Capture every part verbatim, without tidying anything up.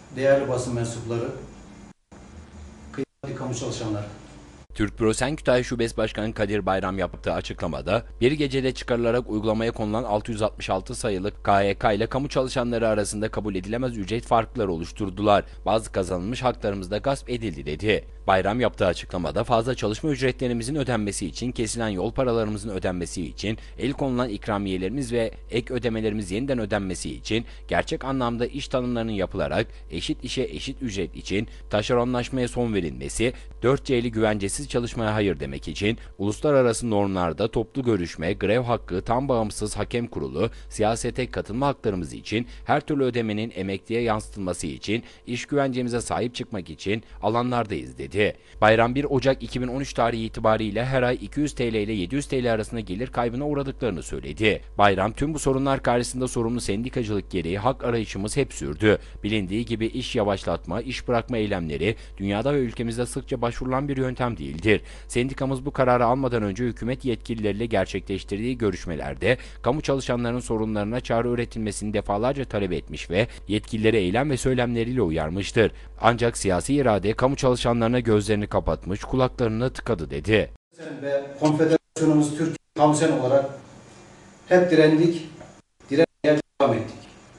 değerli basın mensupları, kıymetli kamu çalışanları. Türk Bürosen Kütahya Şubesi Başkanı Kadir Bayram yaptığı açıklamada, bir gecede çıkarılarak uygulamaya konulan altı yüz altmış altı sayılı K Y K ile kamu çalışanları arasında kabul edilemez ücret farkları oluşturdular. Bazı kazanılmış haklarımız da gasp edildi dedi. Bayram yaptığı açıklamada fazla çalışma ücretlerimizin ödenmesi için, kesilen yol paralarımızın ödenmesi için, el konulan ikramiyelerimiz ve ek ödemelerimiz yeniden ödenmesi için, gerçek anlamda iş tanımlarının yapılarak eşit işe eşit ücret için taşeronlaşmaya son verilmesi, dört C'li güvencesiz çalışmaya hayır demek için, uluslararası normlarda toplu görüşme, grev hakkı, tam bağımsız hakem kurulu, siyasete katılma haklarımız için, her türlü ödemenin emekliye yansıtılması için, iş güvencemize sahip çıkmak için alanlardayız dedi. Bayram bir Ocak iki bin on üç tarihi itibariyle her ay iki yüz TL ile yedi yüz TL arasında gelir kaybına uğradıklarını söyledi. Bayram tüm bu sorunlar karşısında sorumlu sendikacılık gereği hak arayışımız hep sürdü. Bilindiği gibi iş yavaşlatma, iş bırakma eylemleri dünyada ve ülkemizde sıkça başvurulan bir yöntem değildir. Sendikamız bu kararı almadan önce hükümet yetkilileriyle gerçekleştirdiği görüşmelerde kamu çalışanlarının sorunlarına çare üretilmesini defalarca talep etmiş ve yetkilileri eylem ve söylemleriyle uyarmıştır. Ancak siyasi irade kamu çalışanlarına gözlerini kapatmış, kulaklarını tıkadı dedi. Ve Konfederasyonumuz Türkiye Kamusen olarak hep direndik, direnmeye devam ettik.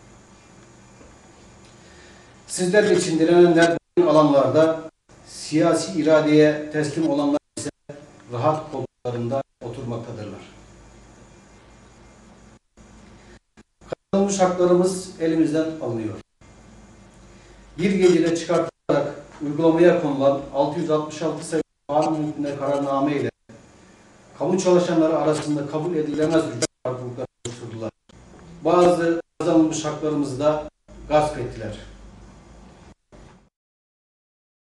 Sizler için direnenler bu alanlarda, siyasi iradeye teslim olanlar ise rahat koltuklarında oturmaktadırlar. Kazanılmış haklarımız elimizden alınıyor. Bir gecede çıkartılarak uygulamaya konulan altı yüz altmış altı sayılı kanun hükmünde kararname ile kamu çalışanları arasında kabul edilemez ücret farklılıkları oluşturdular. Bazı kazanılmış haklarımızı da gasp ettiler.